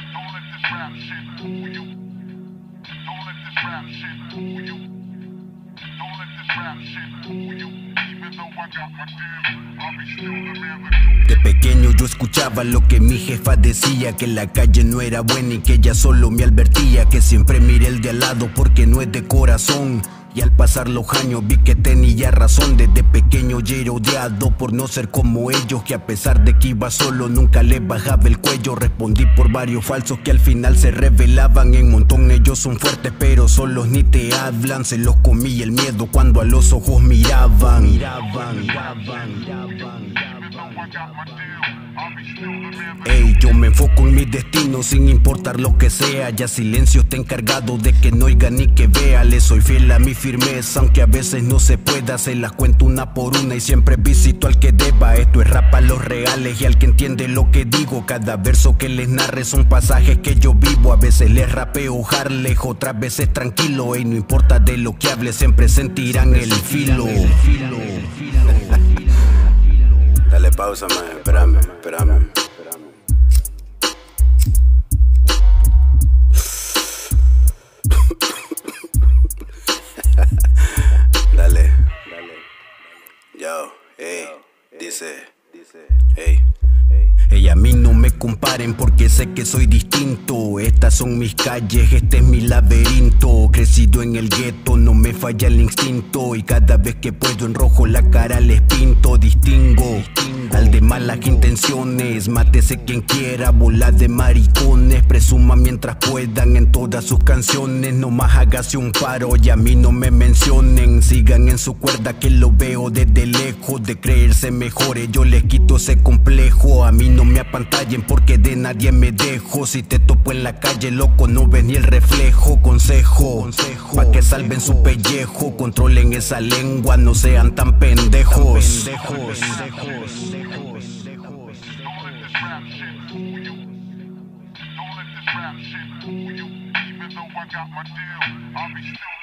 Don't let this rap shit fool you. Don't let this rap shit fool you. Don't let this rap shit fool you. Even though I got my deal, I'll be still the man that De pequeño yo escuchaba lo que mi jefa decía, que la calle no era buena y que ella solo me advertía, que siempre mire el de al lado porque no es de corazón. Y al pasar los años vi que tenía razón. Desde pequeño ya era odiado por no ser como ellos, que a pesar de que iba solo nunca les bajaba el cuello. Respondí por varios falsos que al final se revelaban en montón. Ellos son fuertes pero solos ni te hablan. Se los comí el miedo cuando a los ojos miraban. Ey, yo me enfoco en mi destino sin importar lo que sea. Ya silencio está encargado de que no oiga ni que vea. Le soy fiel a mi firmeza, aunque a veces no se pueda. Se las cuento una por una y siempre visito al que deba. Esto es rap a los reales y al que entiende lo que digo. Cada verso que les narre son pasajes que yo vivo. A veces les rapeo Harley, otras veces tranquilo. Y no importa de lo que hable, siempre sentirán el filo. Dale pausa, man, espérame. Dale. Yo, dice, hey. Ey, a mí no me comparen porque sé que soy distinto. Estas son mis calles, este es mi laberinto. Crecido en el gueto, no me falla el instinto. Y cada vez que puedo en rojo la cara les pinto. Distingo al de malas intenciones. Mátese quien quiera, bola de maricones. Presuma mientras puedan en todas sus canciones. Nomás hágase un paro y a mí no me mencionen. Sigan en su cuerda que lo veo desde lejos. De creerse mejores yo les quito ese complejo. A mí no me apantallen porque de nadie me dejo. Si te topo en la calle, loco, no ves ni el reflejo. Consejo, pa' que salven su pellejo. Controlen esa lengua, no sean tan pendejos. Don't let this rap shit fool you. Don't let this rap shit fool you. Even though I got my deal, I'll be still